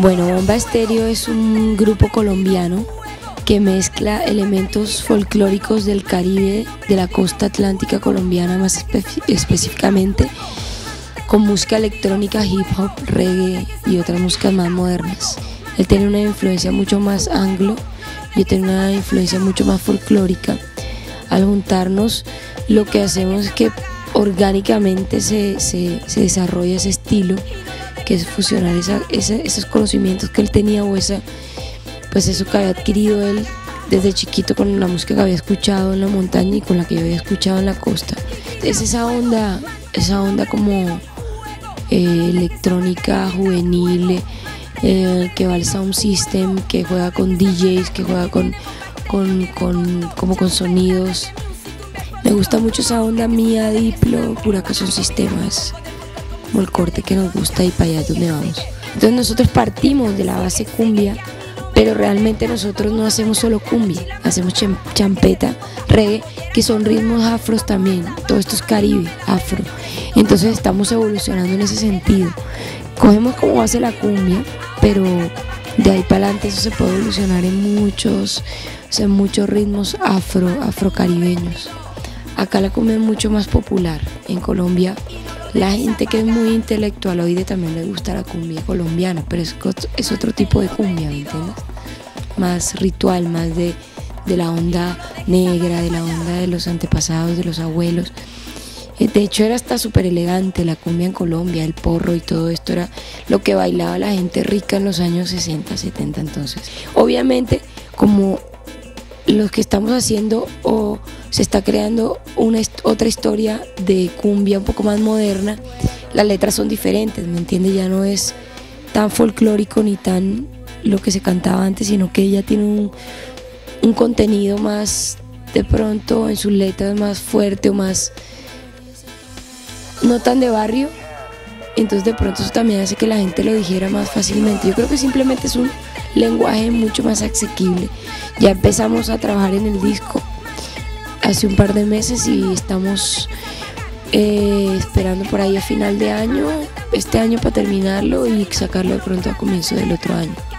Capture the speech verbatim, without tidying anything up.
Bueno, Bomba Estéreo es un grupo colombiano que mezcla elementos folclóricos del Caribe, de la costa atlántica colombiana más espe específicamente, con música electrónica, hip hop, reggae y otras músicas más modernas. Él tiene una influencia mucho más anglo, yo tengo una influencia mucho más folclórica. Al juntarnos, lo que hacemos es que orgánicamente se, se, se desarrolla ese estilo, que es fusionar esa, esa, esos conocimientos que él tenía o esa, pues eso que había adquirido él desde chiquito con la música que había escuchado en la montaña y con la que yo había escuchado en la costa. Es esa onda, esa onda como eh, electrónica juvenil, eh, que va al sound system, que juega con D Js, que juega con, con, con, como con sonidos. Me gusta mucho esa onda mía, Diplo, pura que son sistemas, como el corte que nos gusta y para allá es donde vamos. Entonces nosotros partimos de la base cumbia, pero realmente nosotros no hacemos solo cumbia, hacemos champeta, reggae, que son ritmos afros también, todo esto es Caribe, afro. Entonces estamos evolucionando en ese sentido. Cogemos como base la cumbia, pero de ahí para adelante eso se puede evolucionar en muchos, o sea, en muchos ritmos afro, afrocaribeños. Acá la cumbia es mucho más popular. En Colombia la gente que es muy intelectualoide también le gusta la cumbia colombiana, pero es, es otro tipo de cumbia, ¿me entiendes? Más ritual, más de, de la onda negra, de la onda de los antepasados, de los abuelos. De hecho era hasta súper elegante la cumbia en Colombia, el porro y todo esto era lo que bailaba la gente rica en los años sesenta, setenta. Entonces, obviamente, como lo que estamos haciendo o se está creando una otra historia de cumbia un poco más moderna, las letras son diferentes, ¿me entiendes? Ya no es tan folclórico ni tan lo que se cantaba antes, sino que ella tiene un, un contenido más, de pronto en sus letras más fuerte o más, no tan de barrio. Entonces de pronto eso también hace que la gente lo dijera más fácilmente. Yo creo que simplemente es un lenguaje mucho más asequible. Ya empezamos a trabajar en el disco hace un par de meses y estamos eh, esperando por ahí a final de año, este año para terminarlo y sacarlo de pronto a comienzo del otro año.